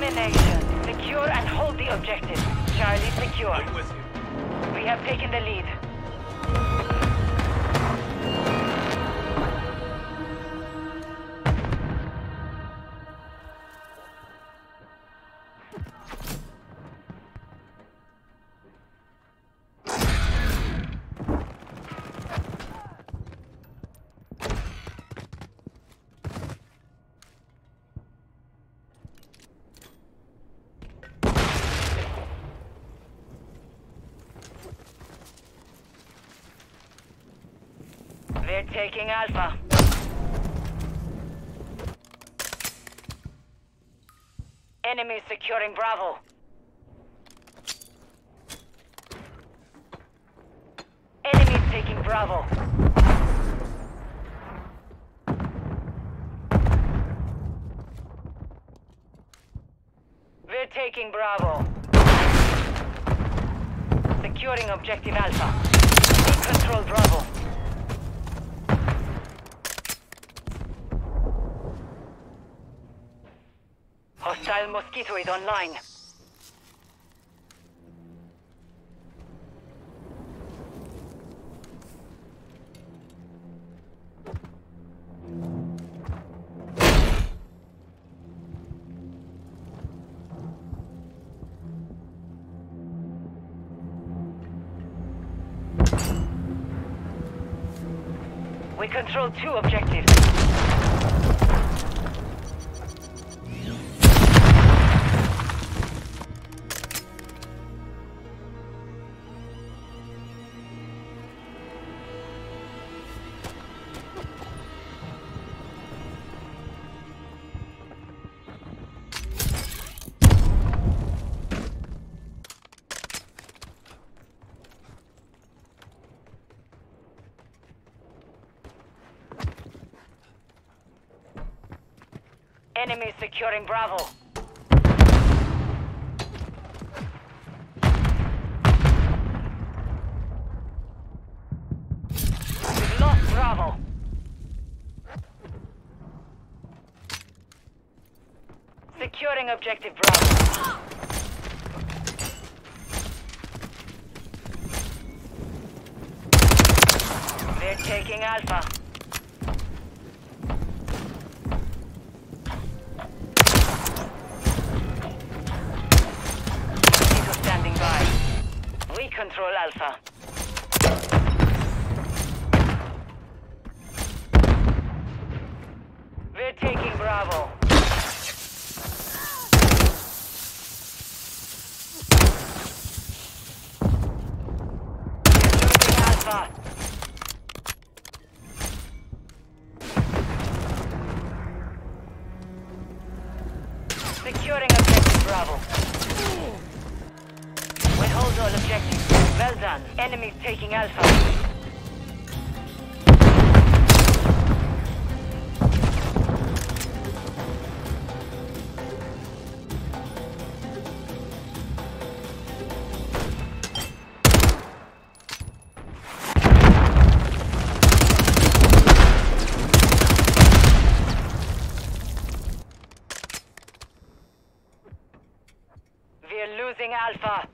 Domination. Secure and hold the objective. Charlie secure. I'm with you. We have taken the lead. We're taking Alpha. Enemy securing Bravo. Enemy taking Bravo. We're taking Bravo. Securing objective Alpha. We control Bravo. Hostile Mosquito is online. We control 2 objectives. Enemy securing Bravo. We've lost Bravo. Securing objective Bravo. They're taking Alpha. Control Alpha. We're taking Bravo. We're losing Alpha. Securing objective Bravo. We hold all objectives. Well done. Enemies taking Alpha. We're losing Alpha.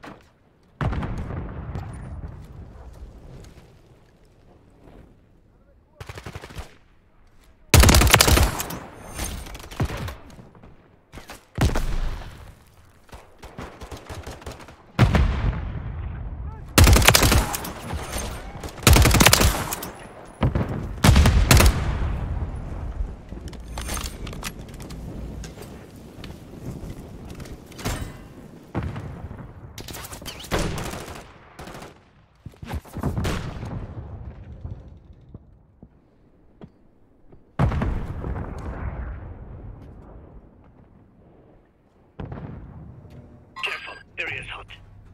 Area's hot.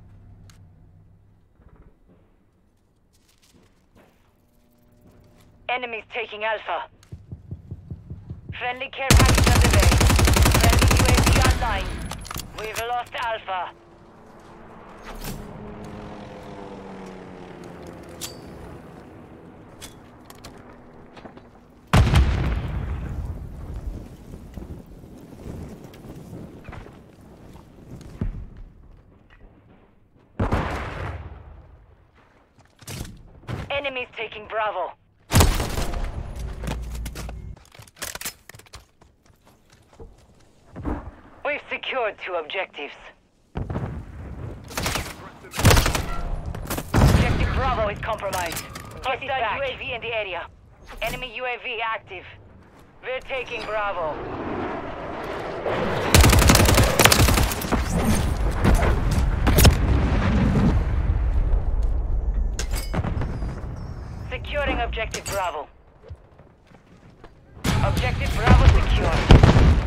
Enemies taking Alpha. Friendly care package on the way. Friendly UAV online. We've lost Alpha. Enemies taking Bravo. We've secured 2 objectives. Objective Bravo is compromised. Hostile UAV in the area. Enemy UAV active. We're taking Bravo. Securing Objective Bravo. Objective Bravo secured.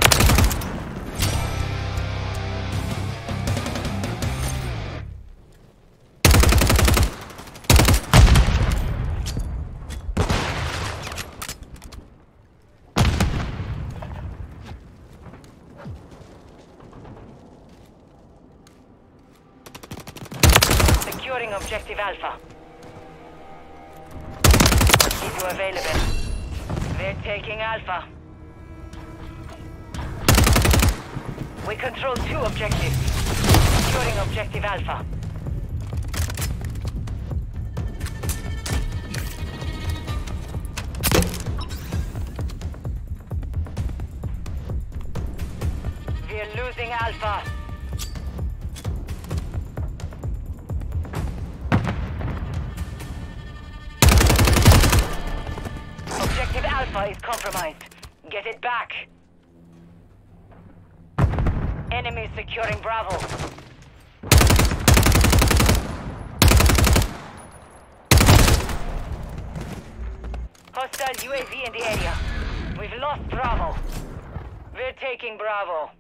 Securing Objective Alpha. Keep you available. They're taking Alpha. We control 2 objectives. Securing Objective Alpha. We're losing Alpha. Objective Alpha is compromised. Get it back. Enemy securing Bravo. Hostile UAV in the area. We've lost Bravo. We're taking Bravo.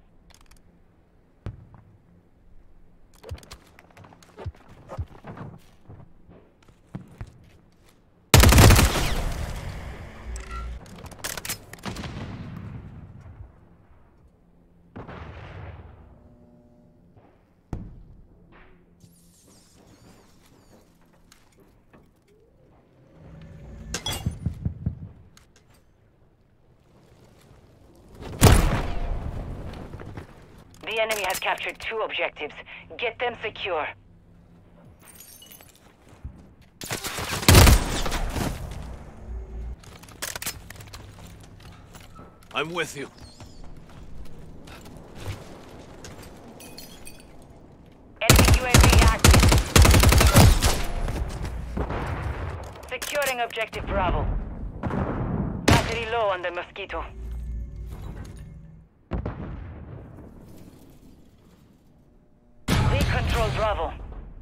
The enemy has captured 2 objectives. Get them secure. I'm with you. Enemy UAV active. Securing Objective Bravo. Battery low on the Mosquito. Control Bravo.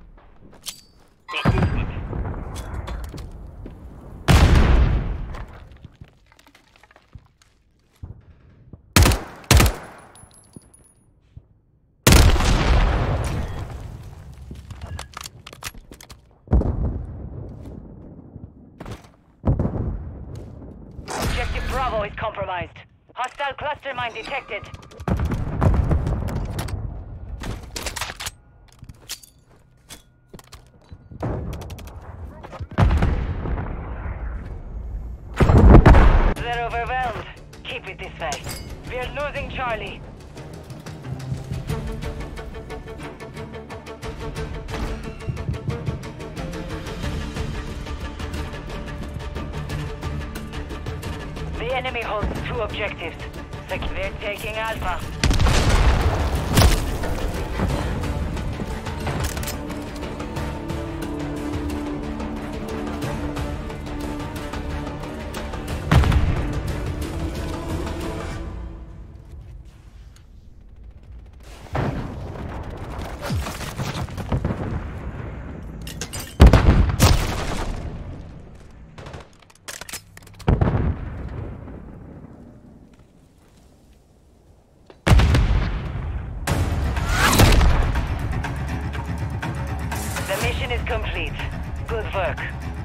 Objective Bravo is compromised. Hostile cluster mine detected. They're overwhelmed. Keep it this way. We're losing Charlie. The enemy holds 2 objectives. They're taking Alpha. The mission is complete. Good work.